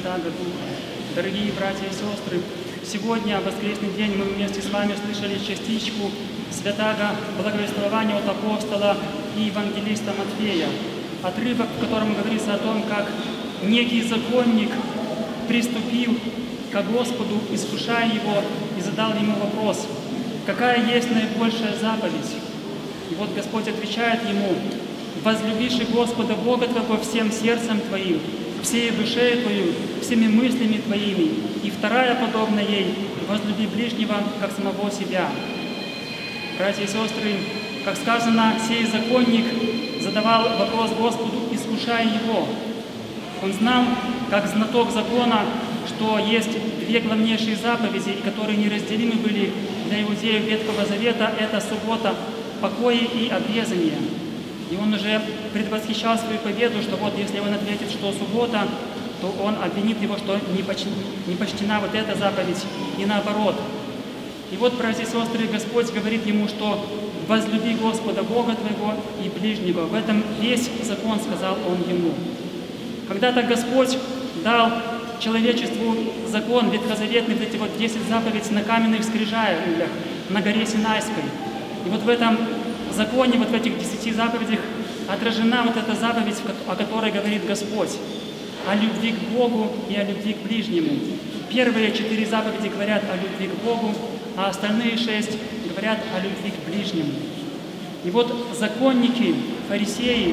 Христа году. Дорогие братья и сестры, сегодня, в воскресный день, мы вместе с вами слышали частичку святаго благовествования от апостола и евангелиста Матфея. Отрывок, в котором говорится о том, как некий законник приступил к Господу, искушая его, и задал ему вопрос: какая есть наибольшая заповедь? И вот Господь отвечает ему: возлюбишь Господа Бога твоего всем сердцем твоим, всей душею твою, всеми мыслями твоими. И вторая, подобная ей: возлюби ближнего, как самого себя. Братья и сестры, как сказано, сей законник задавал вопрос Господу, искушая его. Он знал, как знаток закона, что есть две главнейшие заповеди, которые неразделимы были для иудеев Ветхого Завета. Это суббота, покоя и обрезание. И он уже предвосхищал свою победу, что вот если он ответит, что суббота, то он обвинит его, что не почтена вот эта заповедь, и наоборот. И вот, братья и сестры, Господь говорит ему, что возлюби Господа Бога твоего и ближнего. В этом весь закон, сказал он ему. Когда-то Господь дал человечеству закон ветхозаветный, вот эти вот 10 заповедей на каменных скрижалях на горе Синайской. И вот в этом законе, вот в этих 10 заповедях отражена вот эта заповедь, о которой говорит Господь, о любви к Богу и о любви к ближнему. Первые 4 заповеди говорят о любви к Богу, а остальные 6 говорят о любви к ближнему. И вот законники, фарисеи,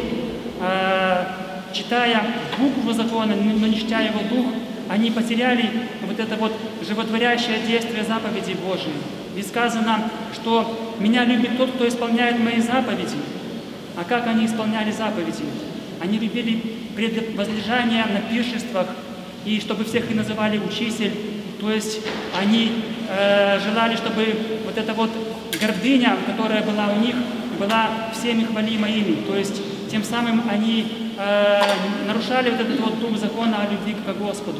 читая букву закона, но не читая его дух, они потеряли вот это вот животворящее действие заповедей Божией. Ведь сказано, что «меня любит тот, кто исполняет мои заповеди». А как они исполняли заповеди? Они любили возлежание на пиршествах, и чтобы всех их называли учитель. То есть они желали, чтобы вот эта вот гордыня, которая была у них, была всеми хвалима ими. То есть тем самым они нарушали вот этот вот дух закона о любви к Господу,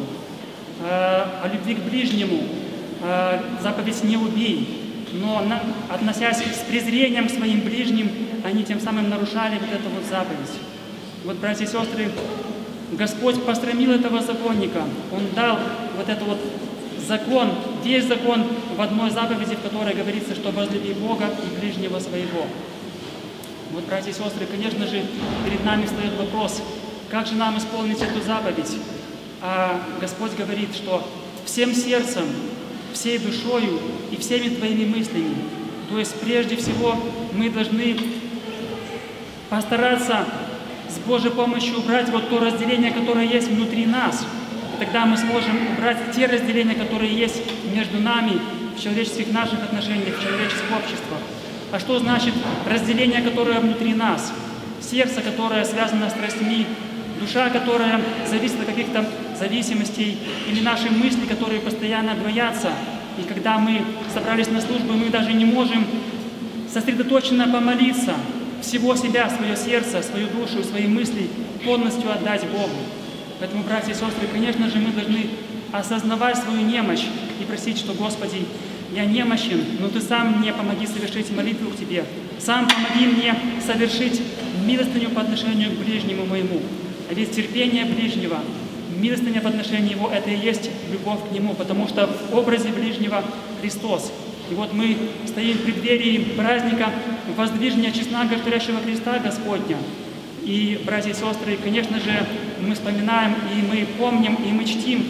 о любви к ближнему. Заповедь «не убей». Но относясь с презрением к своим ближним, они тем самым нарушали вот эту вот заповедь. Вот, братья и сестры, Господь посрамил этого законника. Он дал вот этот вот закон, весь закон в одной заповеди, в которой говорится, что возлюби Бога и ближнего своего. Вот, братья и сестры, конечно же, перед нами стоит вопрос, как же нам исполнить эту заповедь? А Господь говорит, что всем сердцем, всей душою и всеми твоими мыслями. То есть, прежде всего, мы должны постараться с Божьей помощью убрать вот то разделение, которое есть внутри нас. И тогда мы сможем убрать те разделения, которые есть между нами в человеческих наших отношениях, в человеческих обществах. А что значит разделение, которое внутри нас? Сердце, которое связано с страстями, душа, которая зависит от каких-то зависимостей, или наши мысли, которые постоянно двоятся. И когда мы собрались на службу, мы даже не можем сосредоточенно помолиться, всего себя, свое сердце, свою душу, свои мысли полностью отдать Богу. Поэтому, братья и сестры, конечно же, мы должны осознавать свою немощь и просить, что: Господи, я немощен, но Ты сам мне помоги совершить молитву к Тебе. Сам помоги мне совершить милостыню по отношению к ближнему моему. А ведь терпение ближнего, милостыня в отношении его, это и есть любовь к нему, потому что в образе ближнего Христос. И вот мы стоим в преддверии праздника воздвижения честного говорящего креста Господня. И, братья и сестры, конечно же, мы вспоминаем, и мы помним, и мы чтим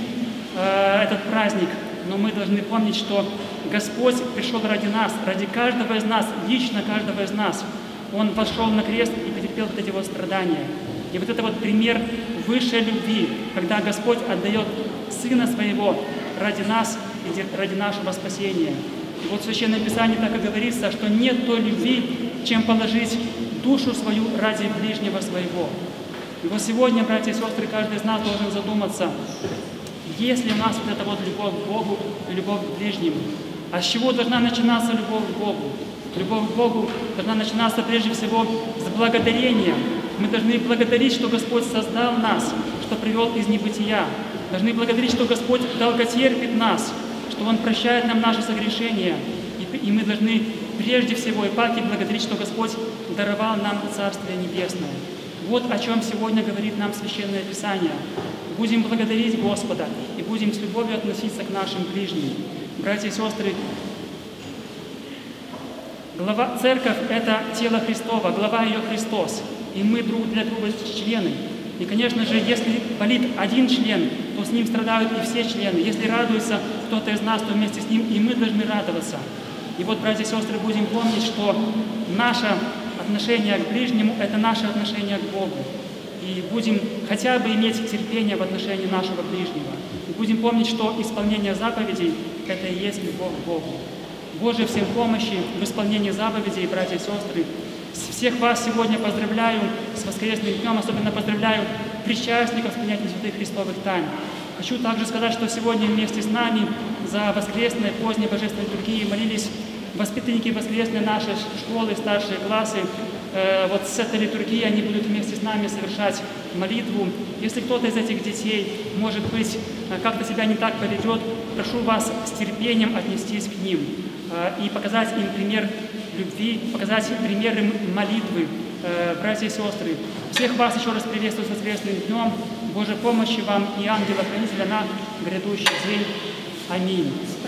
этот праздник. Но мы должны помнить, что Господь пришел ради нас, ради каждого из нас, лично каждого из нас. Он вошел на крест и потерпел вот эти вот страдания. И вот это вот пример высшей любви, когда Господь отдает Сына Своего ради нас и ради нашего спасения. И вот в Священном Писании так и говорится, что нет той любви, чем положить душу свою ради ближнего своего. И вот сегодня, братья и сестры, каждый из нас должен задуматься, есть ли у нас вот эта вот любовь к Богу и любовь к ближнему. А с чего должна начинаться любовь к Богу? Любовь к Богу должна начинаться прежде всего с благодарения. Мы должны благодарить, что Господь создал нас, что привел из небытия. Должны благодарить, что Господь долготерпит нас, что Он прощает нам наши согрешения. И мы должны прежде всего и паки благодарить, что Господь даровал нам Царствие Небесное. Вот о чем сегодня говорит нам Священное Писание. Будем благодарить Господа и будем с любовью относиться к нашим ближним. Братья и сестры, церковь – это тело Христово, глава ее Христос, и мы друг для друга члены. И, конечно же, если болит один член, то с ним страдают и все члены. Если радуется кто-то из нас, то вместе с ним и мы должны радоваться. И вот, братья и сестры, будем помнить, что наше отношение к ближнему – это наше отношение к Богу. И будем хотя бы иметь терпение в отношении нашего ближнего. И будем помнить, что исполнение заповедей – это и есть любовь к Богу. Боже, всем помощи в исполнении заповедей, братья и сестры. Всех вас сегодня поздравляю с воскресным днем, особенно поздравляю причастников с принятием святых христовых тайн. Хочу также сказать, что сегодня вместе с нами за воскресные, поздние божественные литургии молились воспитанники воскресной нашей школы, старшие классы. Вот с этой литургии они будут вместе с нами совершать молитву. Если кто-то из этих детей, может быть, как-то себя не так поведет, прошу вас с терпением отнестись к ним и показать им пример любви, показать пример молитвы. Братья и сестры, всех вас еще раз приветствую с воскресным днем. Божьей помощи вам и ангела-хранителя на грядущий день. Аминь.